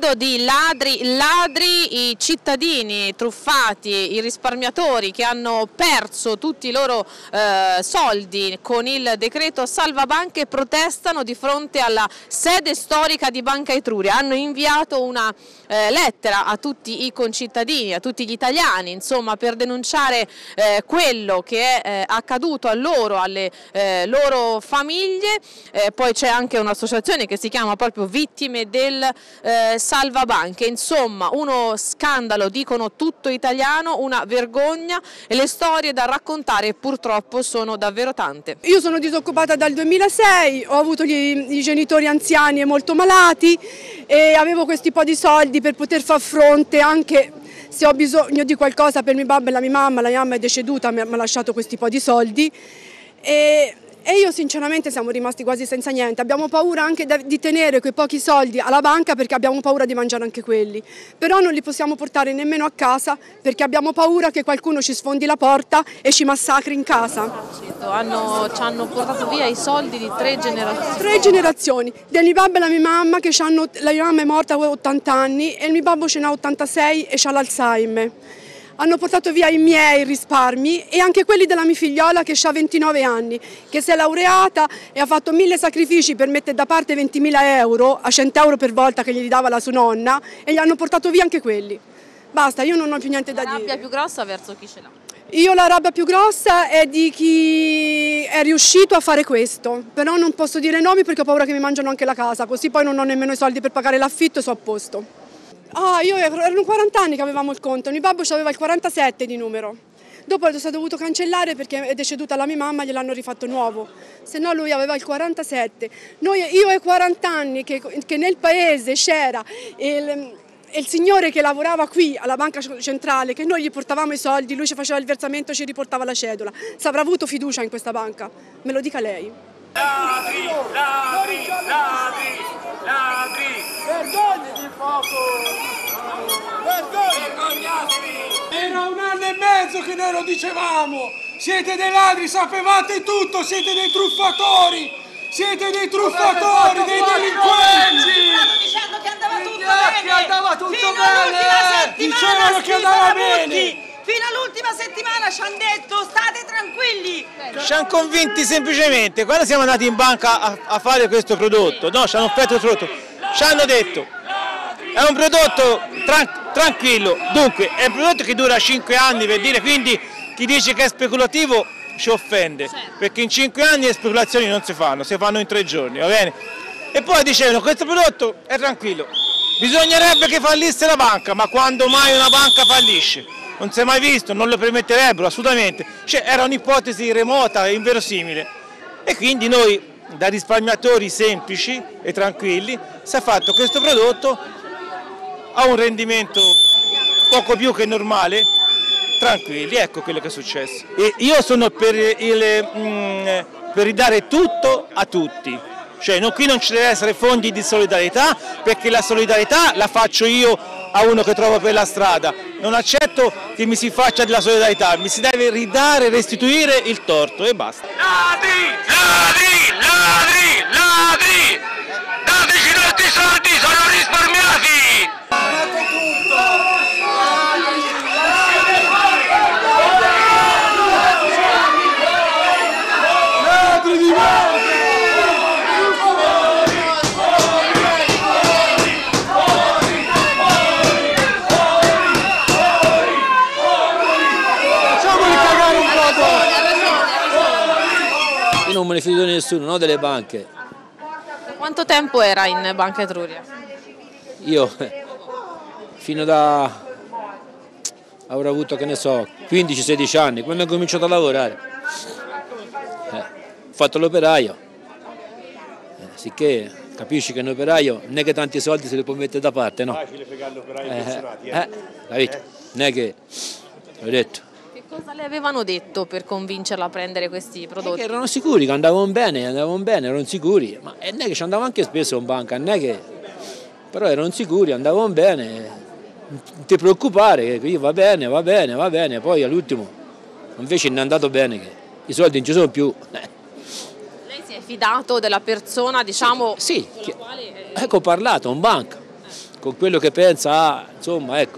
parlando di ladri, i cittadini truffati, i risparmiatori che hanno perso tutti i loro soldi con il decreto salvabanche protestano di fronte alla sede storica di Banca Etruria. Hanno inviato una lettera a tutti i concittadini, a tutti gli italiani, insomma, per denunciare quello che è accaduto a loro, alle loro famiglie. Poi c'è anche un'associazione che si chiama proprio Vittime del Salvabanche. Insomma, uno scandalo, dicono, tutto italiano, una vergogna, e le storie da raccontare purtroppo sono davvero tante. Io sono disoccupata dal 2006, ho avuto i genitori anziani e molto malati e avevo questi po' di soldi per poter far fronte, anche se ho bisogno di qualcosa per mio babbo e la mia mamma è deceduta, mi ha lasciato questi po' di soldi e io sinceramente siamo rimasti quasi senza niente. Abbiamo paura anche di tenere quei pochi soldi alla banca perché abbiamo paura di mangiare anche quelli, però non li possiamo portare nemmeno a casa perché abbiamo paura che qualcuno ci sfondi la porta e ci massacri in casa. Ci hanno portato via i soldi di 3 generazioni. 3 generazioni, del mio babbo e la mia mamma, che la mia mamma è morta a 80 anni e il mio babbo ce n'ha 86 e c'ha l'Alzheimer. Hanno portato via i miei risparmi e anche quelli della mia figliola che ha 29 anni, che si è laureata e ha fatto 1000 sacrifici per mettere da parte 20.000 euro, a 100 euro per volta che gli dava la sua nonna, e gli hanno portato via anche quelli. Basta, io non ho più niente da dire. La rabbia più grossa verso chi ce l'ha? Io la rabbia più grossa è di chi è riuscito a fare questo, però non posso dire nomi perché ho paura che mi mangiano anche la casa, così poi non ho nemmeno i soldi per pagare l'affitto e so a posto. Erano 40 anni che avevamo il conto, mio babbo aveva il 47 di numero. Dopo si è dovuto cancellare perché è deceduta la mia mamma, gliel'hanno rifatto nuovo. Se no lui aveva il 47. Io ho 40 anni che nel paese c'era il signore che lavorava qui alla banca centrale, che noi gli portavamo i soldi, lui ci faceva il versamento e ci riportava la cedola. Se avrà avuto fiducia in questa banca, me lo dica lei. Ladri, ladri, ladri, ladri! Vergognatevi poco! Vergognatevi! Era 1 anno e mezzo che noi lo dicevamo! Siete dei ladri, sapevate tutto, siete dei truffatori! Siete dei truffatori, dei delinquenti! Stanno dicendo che andava tutto bene! Che andava tutto fino bene! Dicevano che andava bene! Fino all'ultima settimana ci hanno detto state tranquilli! Ci hanno convinti semplicemente, quando siamo andati in banca a fare questo prodotto, no, ci hanno offerto il prodotto, ci hanno detto è un prodotto tranquillo, dunque è un prodotto che dura 5 anni, per dire, quindi chi dice che è speculativo ci offende, perché in 5 anni le speculazioni non si fanno in 3 giorni, va bene? E poi dicevano questo prodotto è tranquillo, bisognerebbe che fallisse la banca, ma quando mai una banca fallisce? Non si è mai visto, non lo permetterebbero assolutamente, cioè era un'ipotesi remota e inverosimile e quindi noi da risparmiatori semplici e tranquilli si è fatto questo prodotto a un rendimento poco più che normale, tranquilli, ecco quello che è successo. E io sono per ridare tutto a tutti, cioè qui non ci deve essere fondi di solidarietà perché la solidarietà la faccio io a uno che trovo per la strada, non accetto che mi si faccia della solidarietà, mi si deve ridare, restituire il torto e basta. Ladri, ladri, ladri, ladri! Dateci i nostri soldi, sono risparmiati! Ladri di banca! Non me ne fido di nessuno, no, delle banche. Da quanto tempo era in Banca Etruria? Io fino da avrò avuto, che ne so, 15-16 anni, quando ho cominciato a lavorare. Ho fatto l'operaio. Sicché capisci che un operaio non è che tanti soldi se li può mettere da parte, no? Facile pagare l'operaio pensionati, capito? Non è che l'ho detto. Cosa le avevano detto per convincerla a prendere questi prodotti? Che erano sicuri che andavano bene, erano sicuri, ma non è che ci andavo anche spesso in banca, non è che... però erano sicuri, andavano bene, non ti preoccupare, che io va bene, poi all'ultimo invece non è andato bene, che i soldi non ci sono più. Lei si è fidato della persona, diciamo... Sì, ecco, ho parlato in banca, con quello che pensa, insomma, ecco.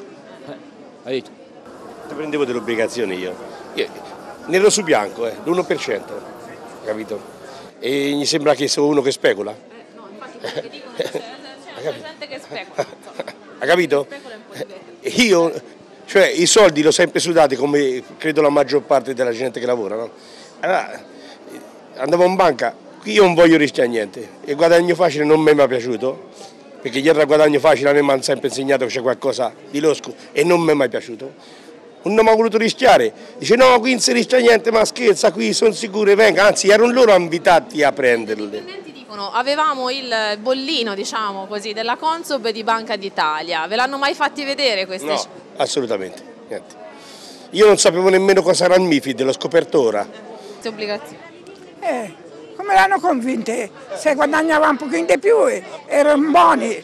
Prendevo delle obbligazioni io, nero su bianco, l'1%, capito? E mi sembra che sono uno che specula. No, infatti perché dicono che c'è gente che specula. Ha capito? Io, cioè i soldi li ho sempre sudati come credo la maggior parte della gente che lavora, no? Allora, andavo in banca, qui io non voglio rischiare niente, il guadagno facile non mi è mai piaciuto, perché dietro al guadagno facile a me mi hanno sempre insegnato che c'è qualcosa di losco e non mi è mai piaciuto. Non mi ha voluto rischiare, dice no, qui non si rischia niente, ma scherza, qui sono sicure, venga, anzi erano loro invitati a prenderle. I dicono, avevamo il bollino, diciamo così, della Consob e di Banca d'Italia, ve l'hanno mai fatti vedere questi? No, assolutamente, niente. Io non sapevo nemmeno cosa era il MiFID, l'ho scoperto ora. Queste obbligazioni? Come l'hanno convinte? Se guadagnava un pochino di più erano buoni,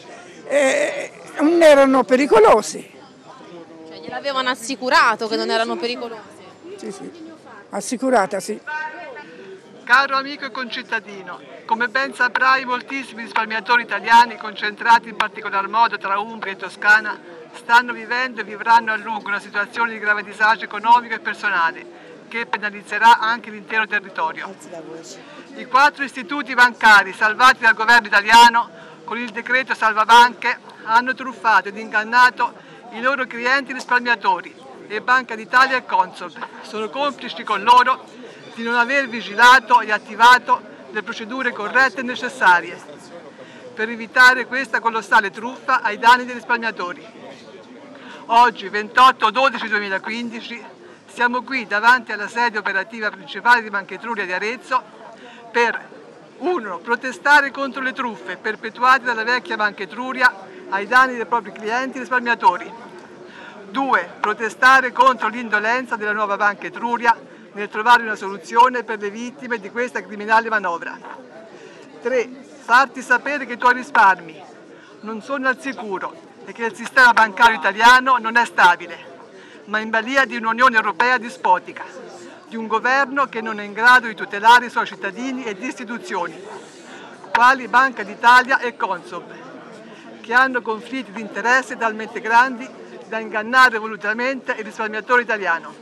non erano pericolosi. Gliel'avevano assicurato che non erano pericolosi? Sì, assicurata, sì. Caro amico e concittadino, come ben saprai moltissimi risparmiatori italiani, concentrati in particolar modo tra Umbria e Toscana, stanno vivendo e vivranno a lungo una situazione di grave disagio economico e personale, che penalizzerà anche l'intero territorio. I 4 istituti bancari salvati dal governo italiano con il decreto salvabanche hanno truffato ed ingannato i loro clienti risparmiatori e Banca d'Italia e Consob sono complici con loro di non aver vigilato e attivato le procedure corrette e necessarie per evitare questa colossale truffa ai danni dei risparmiatori. Oggi, 28/12/2015, siamo qui davanti alla sede operativa principale di Banca Etruria di Arezzo per 1. Protestare contro le truffe perpetuate dalla vecchia Banca Etruria ai danni dei propri clienti risparmiatori. 2. Protestare contro l'indolenza della nuova Banca Etruria nel trovare una soluzione per le vittime di questa criminale manovra. 3. Farti sapere che i tuoi risparmi non sono al sicuro e che il sistema bancario italiano non è stabile, ma in balia di un'Unione Europea dispotica, di un governo che non è in grado di tutelare i suoi cittadini ed istituzioni, quali Banca d'Italia e Consob, che hanno conflitti di interesse talmente grandi da ingannare volutamente il risparmiatore italiano.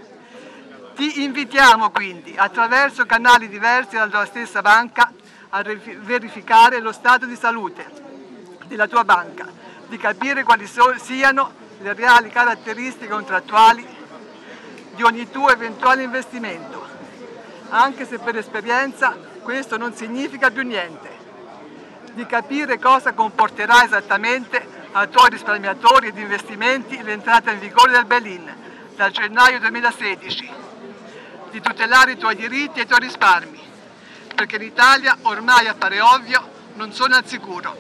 Ti invitiamo quindi, attraverso canali diversi dalla stessa banca, a verificare lo stato di salute della tua banca, di capire quali siano le reali caratteristiche contrattuali di ogni tuo eventuale investimento, anche se per esperienza questo non significa più niente, di capire cosa comporterà esattamente ai tuoi risparmiatori ed investimenti l'entrata in vigore del bail-in dal gennaio 2016, di tutelare i tuoi diritti e i tuoi risparmi, perché in Italia ormai appare ovvio non sono al sicuro.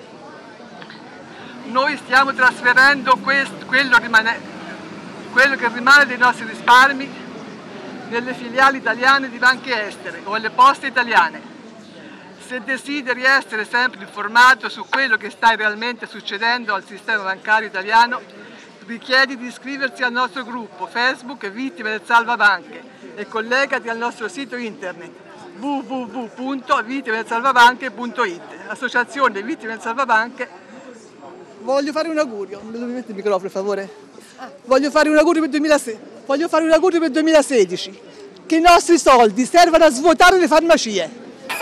Noi stiamo trasferendo quello che rimane dei nostri risparmi nelle filiali italiane di banche estere o alle poste italiane. Se desideri essere sempre informato su quello che sta realmente succedendo al sistema bancario italiano, richiedi di iscriversi al nostro gruppo Facebook Vittime del Salvabanche e collegati al nostro sito internet www.vittimedelsalvabanche.it. Associazione Vittime del Salvabanche. Voglio fare un augurio, mi mette il microfono per favore? Voglio fare un augurio per 2016, che i nostri soldi servano a svuotare le farmacie.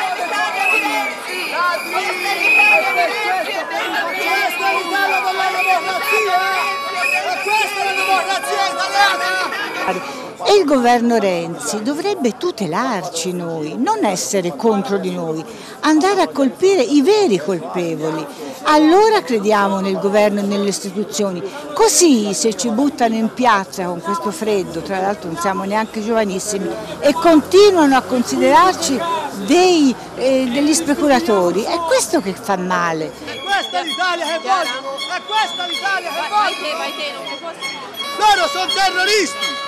E il governo Renzi dovrebbe tutelarci noi, non essere contro di noi, andare a colpire i veri colpevoli. Allora crediamo nel governo e nelle istituzioni, così se ci buttano in piazza con questo freddo, tra l'altro non siamo neanche giovanissimi, e continuano a considerarci degli speculatori, è questo che fa male. È questa l'Italia che vogliono, è questa l'Italia che vogliono. Loro sono terroristi.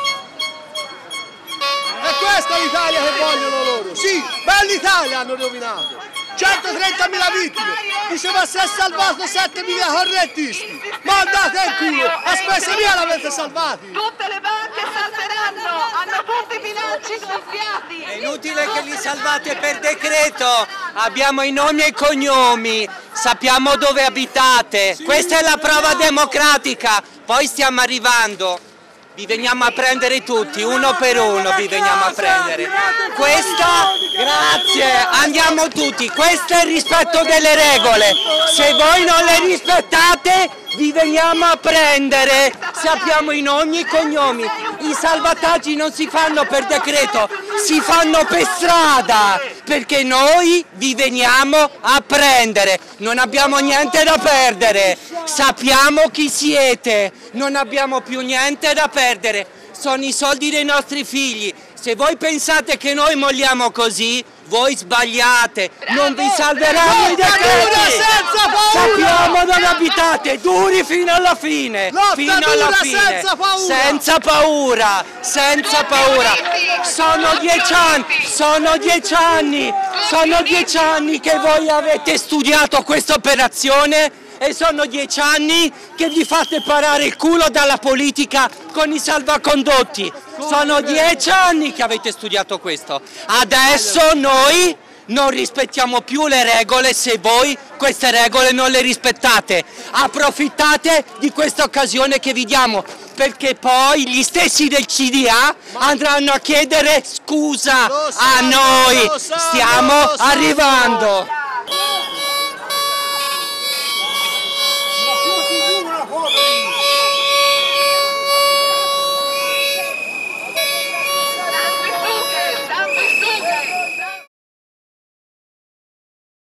È questa l'Italia che vogliono loro, sì, bella Italia hanno rovinato, 130.000 vittime, diceva si è salvato 7.000 correttisti, ma andate in culo, a spese mie l'avete salvati. Tutte le banche salteranno, hanno tutti i bilanci gonfiati. È inutile che li salvate per decreto, abbiamo i nomi e i cognomi, sappiamo dove abitate, questa è la prova democratica, poi stiamo arrivando. Vi veniamo a prendere tutti, uno per uno vi veniamo a prendere. Questa, grazie, andiamo tutti, questo è il rispetto delle regole. Se voi non le rispettate, vi veniamo a prendere. Sappiamo i nomi e i cognomi. I salvataggi non si fanno per decreto, si fanno per strada, perché noi vi veniamo a prendere. Non abbiamo niente da perdere, sappiamo chi siete, non abbiamo più niente da perdere. Sono i soldi dei nostri figli. Se voi pensate che noi molliamo così, voi sbagliate. Non vi salveranno i decreti. Sappiamo dove abitate, duri fino alla fine. Fino alla fine. Senza paura. Senza paura. Sono 10 anni che voi avete studiato questa operazione. E sono 10 anni che vi fate parare il culo dalla politica con i salvacondotti. Sono 10 anni che avete studiato questo. Adesso noi non rispettiamo più le regole se voi queste regole non le rispettate. Approfittate di questa occasione che vi diamo, perché poi gli stessi del CDA andranno a chiedere scusa a noi. Stiamo arrivando.